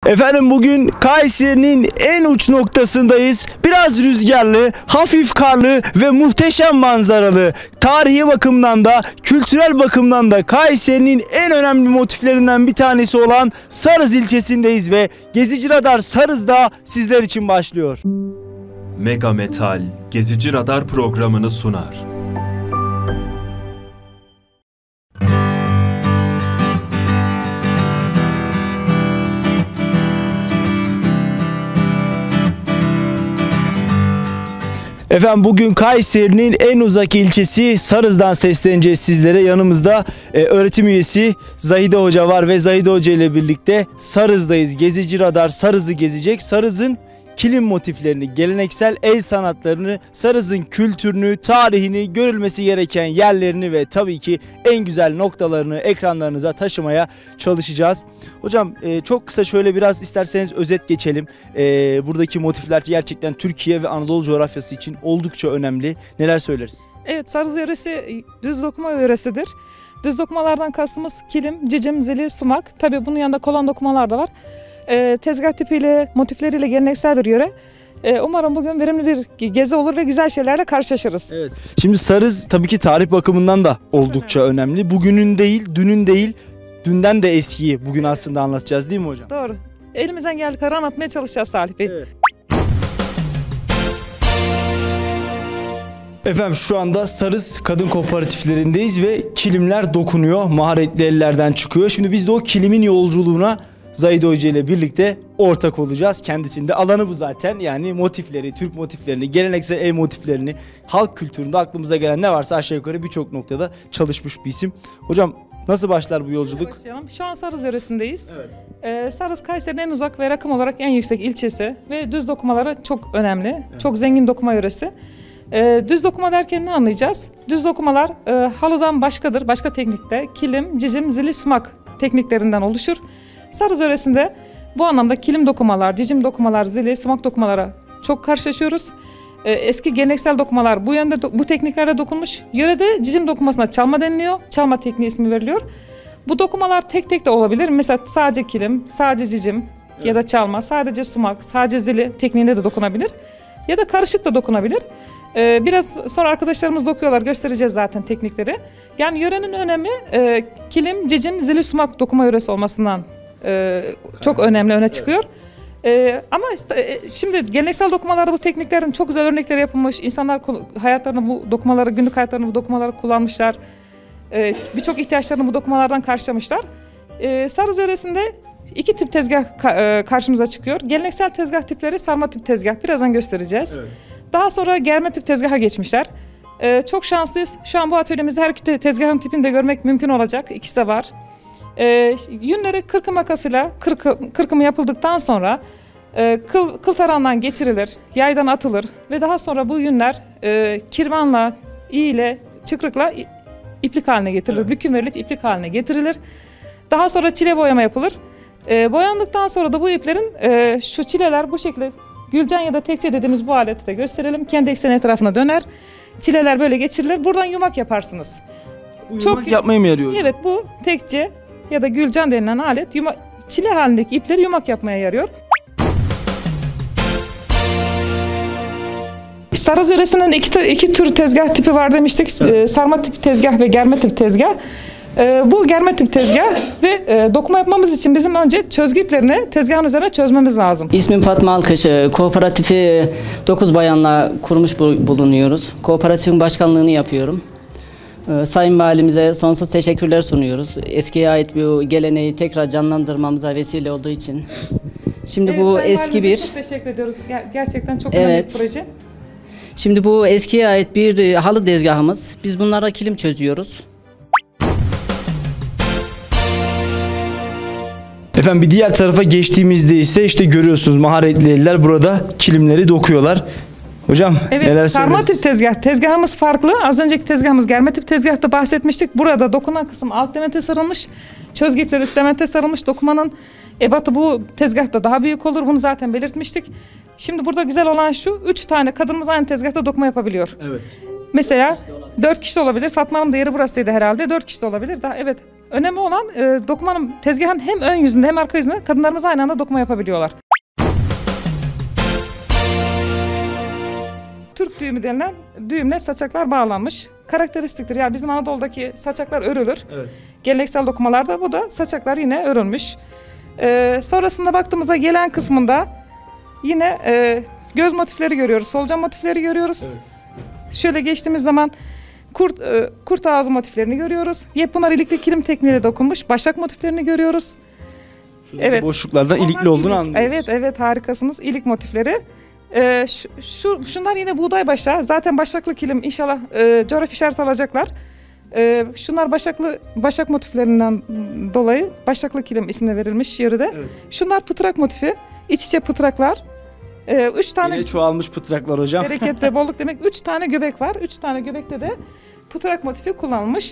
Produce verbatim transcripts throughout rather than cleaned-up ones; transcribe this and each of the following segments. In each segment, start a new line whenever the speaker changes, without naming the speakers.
Efendim bugün Kayseri'nin en uç noktasındayız. Biraz rüzgarlı, hafif karlı ve muhteşem manzaralı. Tarihi bakımdan da, kültürel bakımdan da Kayseri'nin en önemli motiflerinden bir tanesi olan Sarız ilçesindeyiz ve Gezici Radar Sarız'da sizler için başlıyor.
Mega Metal Gezici Radar programını sunar.
Efendim bugün Kayseri'nin en uzak ilçesi Sarız'dan sesleneceğiz sizlere. Yanımızda e, öğretim üyesi Zahide Hoca var ve Zahide Hoca ile birlikte Sarız'dayız. Gezici Radar Sarız'ı gezecek. Sarız'ın kilim motiflerini, geleneksel el sanatlarını, Sarız'ın kültürünü, tarihini, görülmesi gereken yerlerini ve tabii ki en güzel noktalarını ekranlarınıza taşımaya çalışacağız. Hocam e, çok kısa şöyle biraz isterseniz özet geçelim. E, buradaki motifler gerçekten Türkiye ve Anadolu coğrafyası için oldukça önemli. Neler söyleriz?
Evet, Sarız yöresi düz dokuma yöresidir. Düz dokumalardan kastımız kilim, cicim, zili, sumak. Tabii bunun yanında kolon dokumalar da var. E, tezgah tipiyle, motifleriyle geleneksel bir yöre. E, umarım bugün verimli bir gezi olur ve güzel şeylerle karşılaşırız. Evet.
Şimdi Sarız tabii ki tarih bakımından da oldukça evet. önemli. Bugünün değil, dünün değil, dünden de eskiyi bugün evet. aslında anlatacağız değil mi hocam?
Doğru. Elimizden geldiği kadar anlatmaya çalışacağız Salih Bey. Evet.
Efendim şu anda Sarız kadın kooperatiflerindeyiz ve kilimler dokunuyor. Maharetli ellerden çıkıyor. Şimdi biz de o kilimin yolculuğuna Zahide Hoca ile birlikte ortak olacağız. Kendisinde alanı bu zaten. Yani motifleri, Türk motiflerini, geleneksel el motiflerini, halk kültüründe aklımıza gelen ne varsa aşağı yukarı birçok noktada çalışmış bir isim. Hocam nasıl başlar bu yolculuk?
Başlayalım. Şu an Sarız yöresindeyiz.
Evet.
Ee, Sarız Kayseri'nin en uzak ve rakım olarak en yüksek ilçesi ve düz dokumaları çok önemli. Evet. Çok zengin dokuma yöresi. Ee, düz dokuma derken ne anlayacağız? Düz dokumalar e, halıdan başkadır, başka teknikte. Kilim, cicim, zili, sumak tekniklerinden oluşur. Sarız yöresinde bu anlamda kilim dokumalar, cicim dokumalar, zili, sumak dokumalara çok karşılaşıyoruz. Ee, eski geleneksel dokumalar bu yönde bu tekniklerde dokunmuş. Yörede cicim dokumasına çalma deniliyor. Çalma tekniği ismi veriliyor. Bu dokumalar tek tek de olabilir. Mesela sadece kilim, sadece cicim evet. ya da çalma, sadece sumak, sadece zili tekniğinde de dokunabilir. Ya da karışık da dokunabilir. Ee, biraz sonra arkadaşlarımız dokuyorlar, göstereceğiz zaten teknikleri. Yani yörenin önemi e, kilim, cicim, zili, sumak dokuma yöresi olmasından e, çok önemli öne çıkıyor. E, ama işte, e, şimdi geleneksel dokumalarda bu tekniklerin çok güzel örnekleri yapılmış. İnsanlar hayatlarını bu dokumaları, günlük hayatlarını bu dokumaları kullanmışlar. E, Birçok ihtiyaçlarını bu dokumalardan karşılamışlar. E, Sarız yöresinde iki tip tezgah ka- e, karşımıza çıkıyor. Geleneksel tezgah tipleri sarma tip tezgah. Birazdan göstereceğiz. Evet. Daha sonra germe tip tezgaha geçmişler. Ee, çok şanslıyız. Şu an bu atölyemizde her iki tezgahın tipini de görmek mümkün olacak. İkisi de var. Ee, yünleri kırkım makasıyla kırkı, kırkımı yapıldıktan sonra e, kıl, kıl tarağından geçirilir, yaydan atılır ve daha sonra bu yünler e, kirvanla, iğle, çıkrıkla iplik haline getirilir. Evet. Büküm verilip iplik haline getirilir. Daha sonra çile boyama yapılır. E, boyandıktan sonra da bu iplerin e, şu çileler bu şekilde gülcan ya da tekçe dediğimiz bu aleti de gösterelim. Kendi ekseni etrafına döner. Çileler böyle geçirilir. Buradan yumak yaparsınız.
Bu Çok yumak yapmaya mı yarıyor?
Evet, bu tekçe ya da gülcan denilen alet yuma, çile halindeki ipleri yumak yapmaya yarıyor. Sarız yöresinin iki, iki tür tezgah tipi var demiştik. Evet. Sarma tip tezgah ve germe tip tezgah. Bu germe tip tezgah ve dokuma yapmamız için bizim önce çözgü iplerini tezgahın üzerine çözmemiz lazım.
İsmim Fatma Alkış. Kooperatifi dokuz bayanla kurmuş bulunuyoruz. Kooperatifin başkanlığını yapıyorum. Sayın Valimize sonsuz teşekkürler sunuyoruz. Eskiye ait bir geleneği tekrar canlandırmamıza vesile olduğu için. Şimdi evet, bu Sayın eski bir...
Çok teşekkür ediyoruz. Gerçekten çok önemli evet. bir proje.
Şimdi bu eskiye ait bir halı tezgahımız. Biz bunlara kilim çözüyoruz.
Efendim bir diğer tarafa geçtiğimizde ise işte görüyorsunuz maharetli eller burada kilimleri dokuyorlar. Hocam
evet,
neler
sarma
söyleriz?
tip tezgah. Tezgahımız farklı. Az önceki tezgahımız germe tip tezgahta bahsetmiştik. Burada dokunan kısım alt demete sarılmış. Çözgü ipleri üst demete sarılmış. Dokumanın ebatı bu tezgahta daha büyük olur. Bunu zaten belirtmiştik. Şimdi burada güzel olan şu. Üç tane kadınımız aynı tezgahta dokuma yapabiliyor.
Evet.
Mesela dört kişi olabilir. Fatma Hanım da yeri burasıydı herhalde. Dört kişi de olabilir. Daha evet. Önemli olan e, dokumanın tezgahın hem ön yüzünde hem arka yüzünde kadınlarımız aynı anda dokuma yapabiliyorlar. Türk düğümü denilen düğümle saçaklar bağlanmış. Karakteristiktir. Yani bizim Anadolu'daki saçaklar örülür.
Evet.
Geleneksel dokumalarda bu da saçaklar yine örülmüş. Ee, sonrasında baktığımızda gelen kısmında yine e, göz motifleri görüyoruz. Solucan motifleri görüyoruz.
Evet.
Şöyle geçtiğimiz zaman kurt e, kurt ağzı motiflerini görüyoruz. Yepyeni ilikli kilim tekniğiyle dokunmuş başak motiflerini görüyoruz.
Şuradaki
Evet.
boşluklardan
Onlar
ilikli olduğunu
ilik.
anlıyoruz.
Evet evet harikasınız. İlik motifleri. Ee, şu, şu şunlar yine buğday başağı. Zaten başaklı kilim inşallah e, coğrafi işaret alacaklar. E, şunlar başaklı başak motiflerinden dolayı başaklı kilim ismine verilmiş yörede.
Evet.
Şunlar pıtrak motifi. İç içe pıtraklar. E, üç tane
Yine çoğalmış pıtraklar hocam.
bereket ve bolluk demek. Üç tane göbek var. Üç tane göbekte de pıtrak motifi kullanılmış.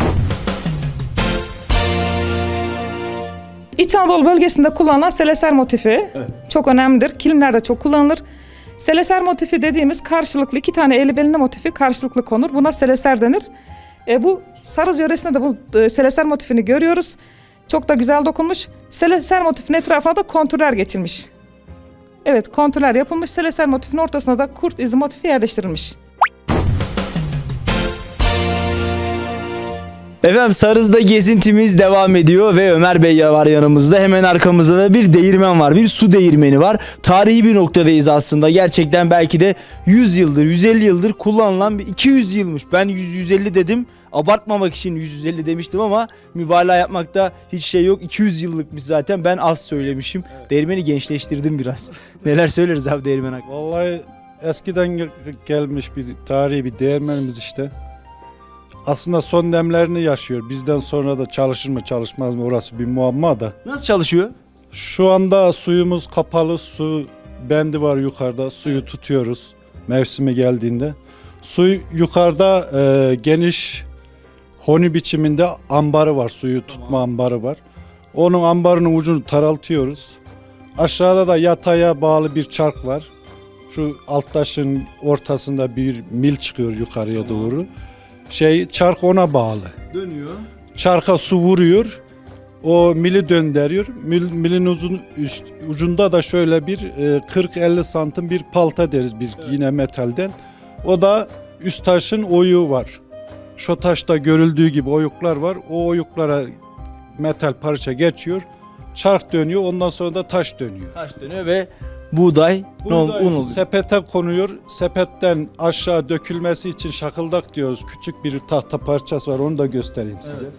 İç Anadolu bölgesinde kullanılan seleser motifi
Evet.
çok önemlidir. Kilimlerde çok kullanılır. Seleser motifi dediğimiz karşılıklı iki tane eli belinde motifi karşılıklı konur. Buna seleser denir. E, bu Sarız yöresinde de bu e, seleser motifini görüyoruz. Çok da güzel dokunmuş. Seleser motifinin etrafına da kontürler geçilmiş. Evet, kontürler yapılmış. Seleser motifinin ortasına da kurt izi motifi yerleştirilmiş.
Efendim Sarız'da gezintimiz devam ediyor ve Ömer Bey var yanımızda. Hemen arkamızda da bir değirmen var. Bir su değirmeni var. Tarihi bir noktadayız aslında. Gerçekten belki de yüz yıldır, yüz elli yıldır kullanılan bir iki yüz yılmış. Ben yüz yüz elli dedim. Abartmamak için yüz yüz elli demiştim ama mübalağa yapmakta hiç şey yok. iki yüz yıllıkmış zaten. Ben az söylemişim. Evet. Değirmeni gençleştirdim biraz. Neler söyleriz abi değirmen hakkında?
Vallahi eskiden gel- gelmiş bir tarihi bir değirmenimiz işte. Aslında son demlerini yaşıyor. Bizden sonra da çalışır mı çalışmaz mı orası bir muamma da.
Nasıl çalışıyor?
Şu anda suyumuz kapalı, su bendi var yukarıda. Suyu tutuyoruz mevsimi geldiğinde. Su yukarıda e, geniş honi biçiminde ambarı var. Suyu tutma ambarı var. Onun ambarının ucunu taraltıyoruz. Aşağıda da yataya bağlı bir çark var. Şu alt taşın ortasında bir mil çıkıyor yukarıya doğru. Şey çark ona bağlı.
Dönüyor.
Çarka su vuruyor. O mili döndürüyor. Mil, milin uzun üst, ucunda da şöyle bir e, kırk elli santim bir palta deriz bir evet. Yine metalden. O da üst taşın oyuğu var. Şu taşta görüldüğü gibi oyuklar var. O oyuklara metal parça geçiyor. Çark dönüyor. Ondan sonra da taş dönüyor.
Taş dönüyor ve buğday,
Buğday
un oluyor.
sepete konuyor. Sepetten aşağı dökülmesi için şakıldak diyoruz. Küçük bir tahta parçası var. Onu da göstereyim size. Evet.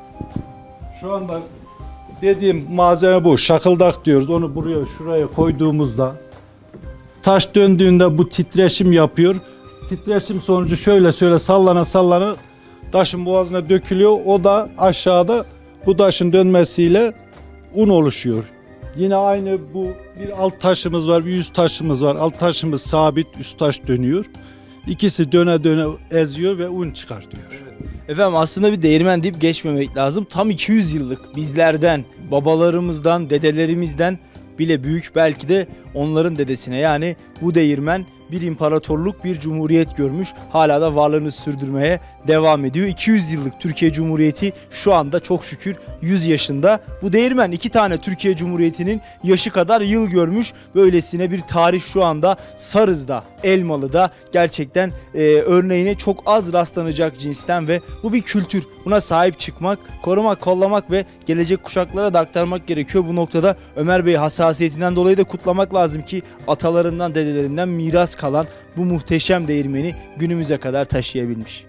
Şu anda dediğim malzeme bu. Şakıldak diyoruz. Onu buraya şuraya koyduğumuzda taş döndüğünde bu titreşim yapıyor. Titreşim sonucu şöyle şöyle sallana sallana taşın boğazına dökülüyor. O da aşağıda bu taşın dönmesiyle un oluşuyor. Yine aynı bu bir alt taşımız var, bir üst taşımız var. Alt taşımız sabit, üst taş dönüyor. İkisi döne döne eziyor ve un çıkartıyor.
Efendim aslında bir değirmen deyip geçmemek lazım. Tam iki yüz yıllık bizlerden, babalarımızdan, dedelerimizden bile büyük belki de onların dedesine. Yani bu değirmen bir imparatorluk, bir cumhuriyet görmüş. Hala da varlığını sürdürmeye devam ediyor. iki yüz yıllık Türkiye Cumhuriyeti şu anda çok şükür yüz yaşında. Bu değirmen iki tane Türkiye Cumhuriyeti'nin yaşı kadar yıl görmüş. Böylesine bir tarih şu anda Sarız'da, Elmalı'da gerçekten e, örneğine çok az rastlanacak cinsten ve bu bir kültür. Buna sahip çıkmak, korumak, kollamak ve gelecek kuşaklara da aktarmak gerekiyor. Bu noktada Ömer Bey hassasiyetinden dolayı da kutlamak lazım ki atalarından, dedelerinden miras kalan bu muhteşem değirmeni günümüze kadar taşıyabilmiş.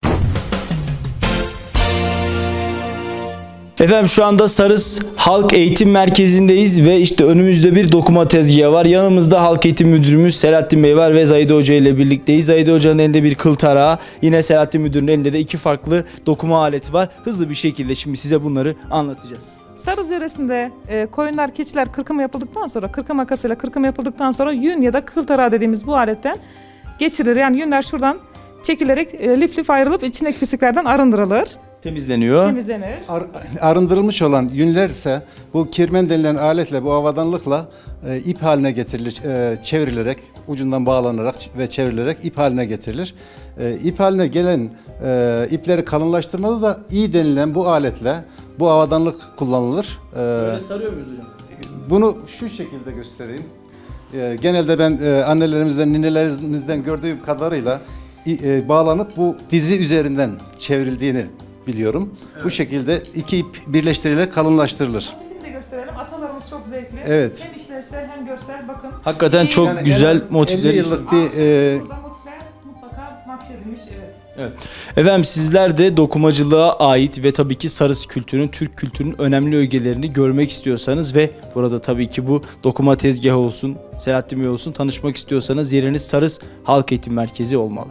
Efendim şu anda Sarız Halk Eğitim Merkezi'ndeyiz ve işte önümüzde bir dokuma tezgahı var. Yanımızda Halk Eğitim Müdürümüz Selahattin Bey var ve Zahide Hoca ile birlikteyiz. Zahide Hoca'nın elinde bir kıl tarağı, yine Selahattin Müdür'ün elinde de iki farklı dokuma aleti var. Hızlı bir şekilde şimdi size bunları anlatacağız.
Sarız yöresinde e, koyunlar, keçiler kırkım yapıldıktan sonra, kırkım makasıyla kırkım yapıldıktan sonra yün ya da kıl tarağı dediğimiz bu aletten geçirilir. Yani yünler şuradan çekilerek e, lif lif ayrılıp içindeki pisliklerden arındırılır.
temizleniyor.
temizlenir.
Ar- arındırılmış olan yünler ise bu kirmen denilen aletle, bu avadanlıkla e, ip haline getirilir, e, çevrilerek, ucundan bağlanarak ve çevrilerek ip haline getirilir. E, ip haline gelen e, ipleri kalınlaştırmada da iyi denilen bu aletle bu avadanlık kullanılır. E,
Böyle sarıyor muyuz hocam?
Bunu şu şekilde göstereyim. E, genelde ben e, annelerimizden, ninelerimizden gördüğüm kadarıyla e, bağlanıp bu dizi üzerinden çevrildiğini biliyorum. Evet. Bu şekilde iki ip birleştirilerek kalınlaştırılır.
Motifini de gösterelim. Atalarımız çok zevkli.
Evet.
Hem işlevsel hem görsel. Bakın.
Hakikaten çok
Yani en
güzel
az
motifler.
elli yıllık bir e,
Burada motifler mutlaka nakşedilmiş. Evet.
Evet. Efendim sizler de dokumacılığa ait ve tabii ki Sarız kültürünün, Türk kültürünün önemli ögelerini görmek istiyorsanız ve burada tabii ki bu dokuma tezgahı olsun, Selahattin Bey olsun tanışmak istiyorsanız yeriniz Sarız Halk Eğitim Merkezi olmalı.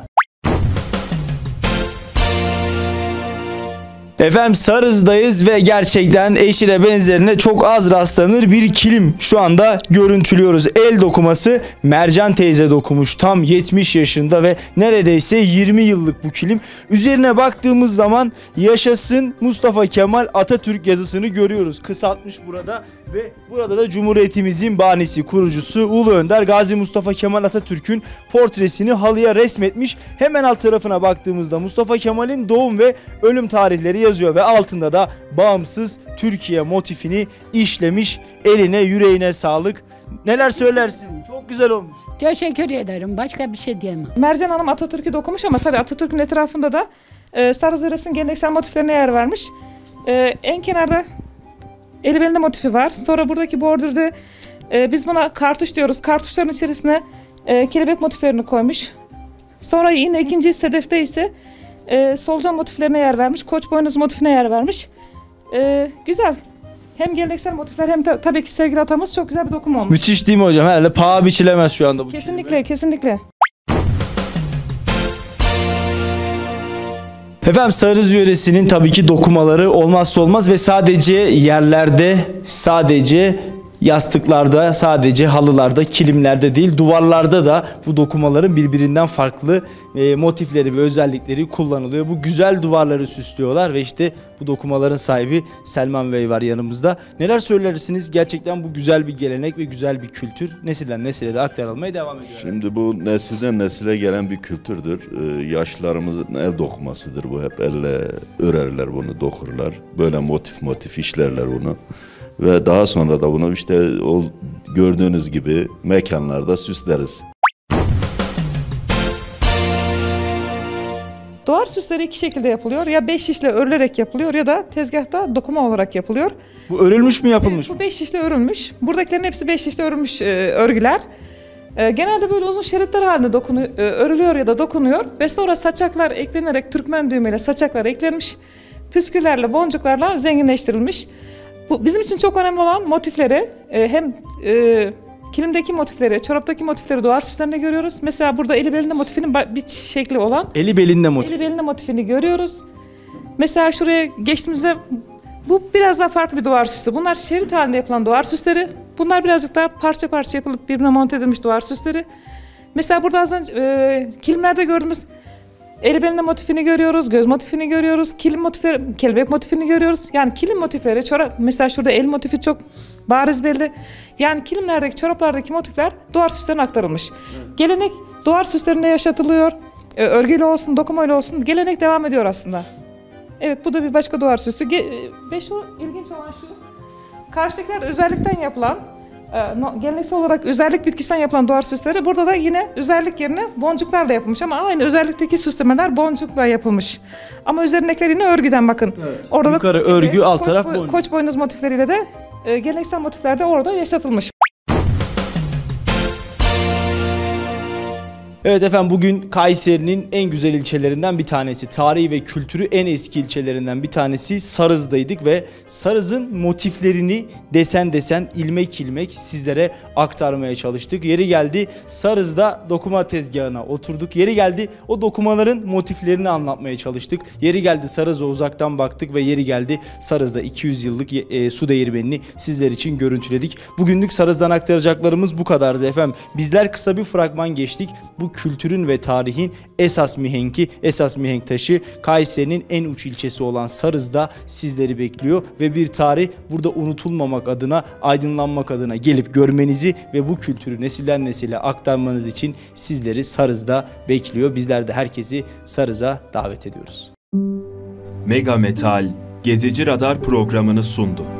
Efendim Sarız'dayız ve gerçekten eşine benzerine çok az rastlanır bir kilim şu anda görüntülüyoruz. El dokuması Mercan teyze dokumuş, tam yetmiş yaşında ve neredeyse yirmi yıllık bu kilim. Üzerine baktığımız zaman yaşasın Mustafa Kemal Atatürk yazısını görüyoruz. Kısaltmış burada ve burada da Cumhuriyetimizin banisi, kurucusu Ulu Önder Gazi Mustafa Kemal Atatürk'ün portresini halıya resmetmiş. Hemen alt tarafına baktığımızda Mustafa Kemal'in doğum ve ölüm tarihleri yazıyor ve altında da bağımsız Türkiye motifini işlemiş. Eline yüreğine sağlık. Neler söylersin? Çok güzel olmuş.
Teşekkür ederim. Başka bir şey diyemem.
Mercan Hanım Atatürk'ü dokumuş ama tabii Atatürk'ün etrafında da e, Sarız yöresinin geleneksel motiflerine yer vermiş. E, en kenarda eli belinde motifi var. Sonra buradaki bordürde e, biz buna kartuş diyoruz. Kartuşların içerisine e, kelebek motiflerini koymuş. Sonra yine ikinci sedefte ise e, solucan motiflerine yer vermiş. Koç boynuz motifine yer vermiş. E, güzel. Hem geleneksel motifler hem de tabii ki sevgili atamız çok güzel bir dokum olmuş.
Müthiş değil mi hocam? Herhalde paha biçilemez şu anda bu.
Kesinlikle, kesinlikle.
Efendim Sarız yöresinin tabii ki dokumaları olmazsa olmaz ve sadece yerlerde, sadece yastıklarda, sadece halılarda, kilimlerde değil, duvarlarda da bu dokumaların birbirinden farklı e, motifleri ve özellikleri kullanılıyor. Bu güzel duvarları süslüyorlar ve işte bu dokumaların sahibi Selman Bey var yanımızda. Neler söylersiniz? Gerçekten bu güzel bir gelenek ve güzel bir kültür nesilden nesile de aktarılmaya devam ediyor.
Şimdi bu nesilden nesile gelen bir kültürdür. Ee, yaşlılarımızın el dokumasıdır bu. Hep elle örerler bunu, dokurlar. Böyle motif motif işlerler bunu. Ve daha sonra da bunu işte o gördüğünüz gibi mekanlarda süsleriz.
Duvar süsleri iki şekilde yapılıyor. Ya beş şişle örülerek yapılıyor ya da tezgahta dokuma olarak yapılıyor.
Bu örülmüş mü yapılmış
Evet,
mı?
bu beş şişle örülmüş. Buradakilerin hepsi beş şişle örülmüş e, örgüler. E, genelde böyle uzun şeritler halinde dokunu, e, örülüyor ya da dokunuyor. Ve sonra saçaklar eklenerek Türkmen düğmeyle saçaklar eklenmiş. Püsküllerle, boncuklarla zenginleştirilmiş. Bu bizim için çok önemli olan motifleri e, hem e, kilimdeki motifleri, çoraptaki motifleri duvar süslerinde görüyoruz. Mesela burada eli belinde motifinin bir şekli olan
Eli belinde motif.
eli belinde motifini görüyoruz. Mesela şuraya geçtiğimizde bu biraz daha farklı bir duvar süsü. Bunlar şerit halinde yapılan duvar süsleri. Bunlar birazcık daha parça parça yapılıp birbirine monte edilmiş duvar süsleri. Mesela burada az önce e, kilimlerde gördüğümüz eli belinde motifini görüyoruz, göz motifini görüyoruz, kilim motifleri, kelebek motifini görüyoruz. Yani kilim motifleri, çorap, mesela şurada el motifi çok bariz belli. Yani kilimlerdeki, çoraplardaki motifler duvar süslerine aktarılmış. Evet. Gelenek duvar süslerinde yaşatılıyor. E, örgüyle olsun, dokumayla olsun gelenek devam ediyor aslında. Evet, bu da bir başka duvar süsü. Ge- ve şu ilginç olan şu, karşıdakiler özellikten yapılan, geleneksel olarak üzerlik bitkisinden yapılan duvar süsleri, burada da yine üzerlik yerine boncuklarla yapılmış ama aynı üzerlikteki süslemeler boncukla yapılmış. Ama üzerindekiler yine örgüden bakın. Evet. Orada
yukarı
da,
örgü,
e,
alt
koç,
taraf boncuk.
Koç boynuz motifleriyle de e, geleneksel motifler de orada yaşatılmış.
Evet efendim bugün Kayseri'nin en güzel ilçelerinden bir tanesi, tarihi ve kültürü en eski ilçelerinden bir tanesi Sarız'daydık ve Sarız'ın motiflerini desen desen, ilmek ilmek sizlere aktarmaya çalıştık. Yeri geldi Sarız'da dokuma tezgahına oturduk. Yeri geldi o dokumaların motiflerini anlatmaya çalıştık. Yeri geldi Sarız'a uzaktan baktık ve yeri geldi Sarız'da iki yüz yıllık e, su değirmenini sizler için görüntüledik. Bugünlük Sarız'dan aktaracaklarımız bu kadardı efendim. Bizler kısa bir fragman geçtik. Bu bu kültürün ve tarihin esas mihenki, esas mihenk taşı Kayseri'nin en uç ilçesi olan Sarız'da sizleri bekliyor ve bir tarih burada unutulmamak adına, aydınlanmak adına gelip görmenizi ve bu kültürü nesilden nesile aktarmanız için sizleri Sarız'da bekliyor. Bizler de herkesi Sarız'a davet ediyoruz.
Mega Metal Gezici Radar programını sundu.